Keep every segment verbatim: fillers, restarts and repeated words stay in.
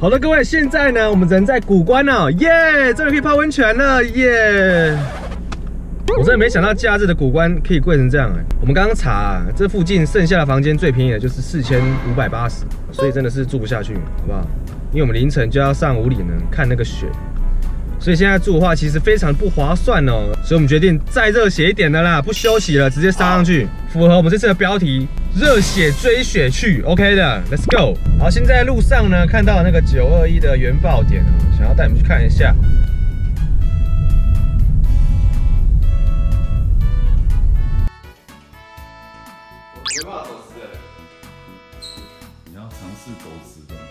好的，各位，现在呢，我们人在古关哦，耶，终于可以泡温泉了，耶！我真的没想到假日的古关可以贵成这样哎！我们刚刚查、啊，这附近剩下的房间最便宜的就是四千五百八十，所以真的是住不下去，好不好？因为我们凌晨就要上武岭呢看那个雪，所以现在住的话其实非常不划算哦。所以我们决定再热血一点的啦，不休息了，直接杀上去，符合我们这次的标题“热血追雪去 ”，OK 的 ，Let's go。好，现在路上呢看到那个九二一的原爆点啊，想要带你们去看一下。 没办法走直的， 你要尝试走直的。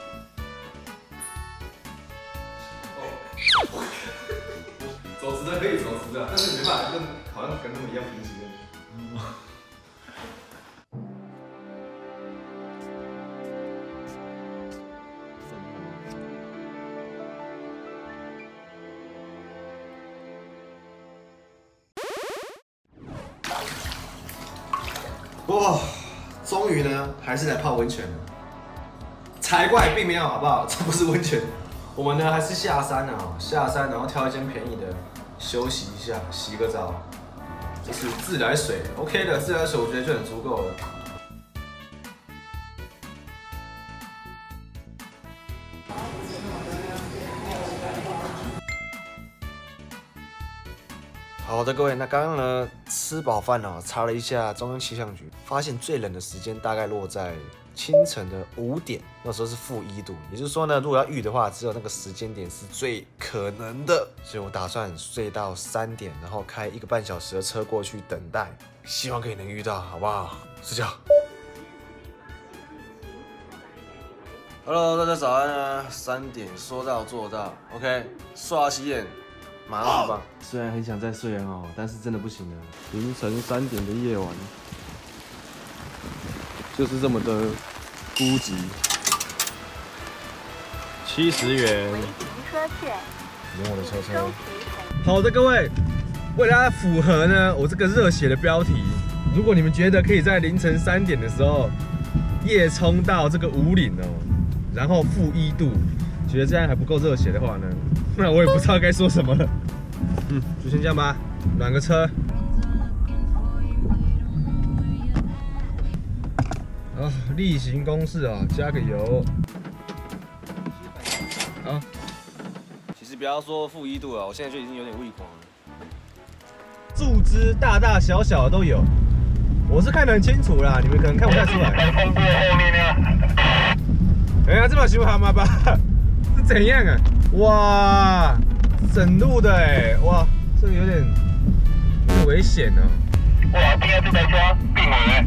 哦，走直的可以走直的，但是没办法跟好像跟他们一样平行的。哇，终于呢，还是来泡温泉了。才怪，并没有，好不好？这不是温泉，我们呢还是下山啊，下山然后挑一间便宜的休息一下，洗个澡。这是自来水 ，OK 的，自来水我觉得就很足够了。好的，各位，那刚刚呢吃饱饭哦，查了一下中央气象局，发现最冷的时间大概落在清晨的五点，那时候是负一度，也就是说呢，如果要遇的话，只有那个时间点是最可能的，所以我打算睡到三点，然后开一个半小时的车过去等待，希望可以能遇到，好不好？睡觉。Hello， 大家早安啊！三点说到做到 ，OK， 刷牙洗脸。 马上吧。虽然很想再睡哦，但是真的不行了。凌晨三点的夜晚，就是这么的孤寂。七十元。连我的车车。好的，各位，为了符合呢我这个热血的标题，如果你们觉得可以在凌晨三点的时候夜冲到这个武岭哦，然后负一度，觉得这样还不够热血的话呢？ 那我也不知道该说什么了，嗯，就先这样吧，暖个车。啊，例行公事啊，加个油。啊，其实不要说负一度了，我现在就已经有点胃狂了。树枝大大小小的都有，我是看得很清楚啦，你们可能看不太出来。哎呀，这把修蛤蟆吧，是怎样啊？哇！ 整路的哎，哇，这个有点有点危险呢、啊。哇，今天这台车并稳哎。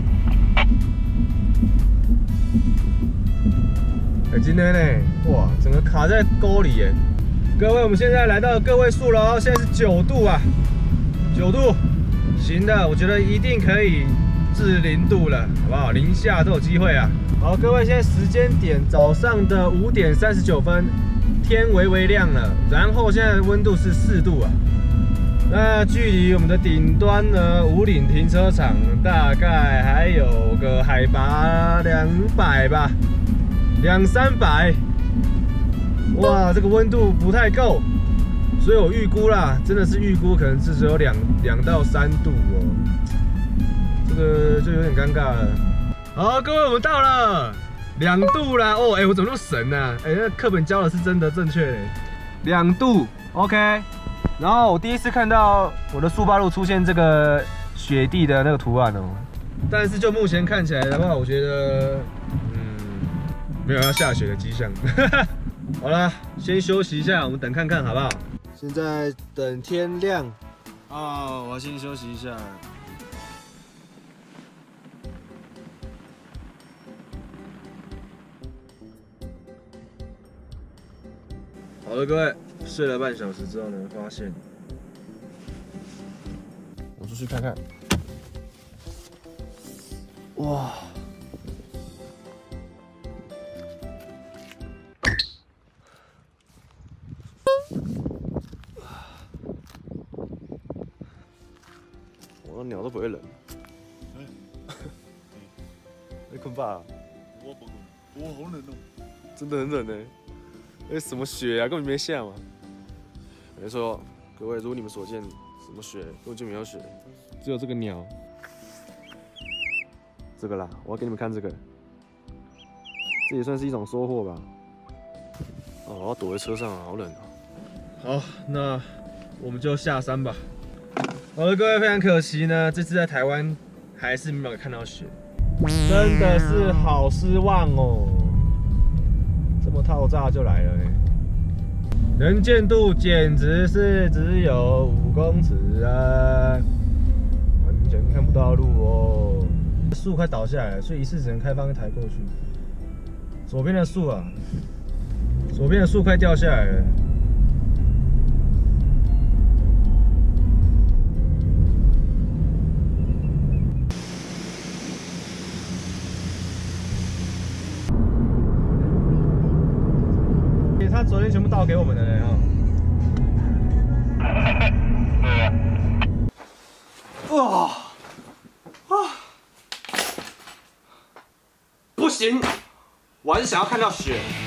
哎，今天呢，哇，整个卡在沟里哎。各位，我们现在来到个位数了哦，现在是九度啊，九度，行的，我觉得一定可以至零度了，好不好？零下都有机会啊。好，各位，现在时间点早上的五点三十九分。 天微微亮了，然后现在的温度是四度啊。那距离我们的顶端呢，武岭停车场大概还有个海拔两百吧，两三百。哇，这个温度不太够，所以我预估啦，真的是预估，可能是只有两两到三度哦。这个就有点尴尬了。好，各位，我们到了。 两度啦，哦，哎、欸，我怎么那么神呢、啊？哎、欸，那课本教的是真的正确嘞，两度 ，OK。然后我第一次看到我的速八路出现这个雪地的那个图案哦，但是就目前看起来的话，我觉得，嗯，没有要下雪的迹象。好啦，先休息一下，我们等看看好不好？现在等天亮。哦，我要先休息一下。 好的，各位，睡了半小时之后呢，发现我出去看看，哇，我鸟都不会冷，你困吧？ 我不困，我好冷哦， 真的很冷呢。 这什么雪啊，根本没下嘛。没错，各位，如你们所见，什么雪根本就没有雪，只有这个鸟。这个啦，我要给你们看这个，这也算是一种收获吧。哦，我要躲在车上啊，好冷啊。好，那我们就下山吧。好的，各位，非常可惜呢，这次在台湾还是没有看到雪，真的是好失望哦。这么套炸就来了哎、欸。能见度简直是只有五公尺啊，完全看不到路哦。树快倒下来了，所以一次只能开放一台过去。左边的树啊，左边的树快掉下来了。他昨天全部倒给我们的人啊。哇啊！不行，我还是想要看到雪。